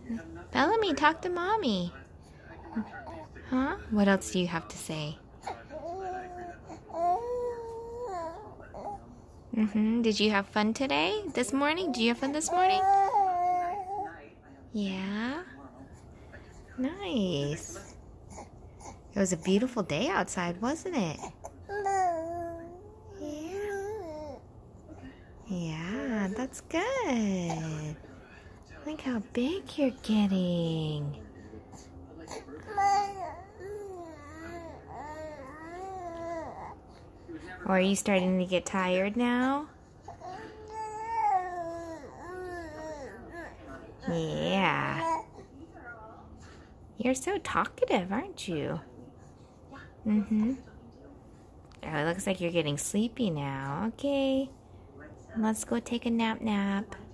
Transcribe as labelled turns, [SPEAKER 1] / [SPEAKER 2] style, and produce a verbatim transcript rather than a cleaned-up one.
[SPEAKER 1] Bellamy, talk to Mommy. Huh? What else do you have to say? Mm-hmm. Did you have fun today? This morning? Did you have fun this morning? Yeah? Nice. It was a beautiful day outside, wasn't it? Yeah. Yeah, that's good. Look how big you're getting. Or are you starting to get tired now? Yeah. You're so talkative, aren't you? Mm-hmm. Oh, it looks like you're getting sleepy now. Okay. Let's go take a nap nap.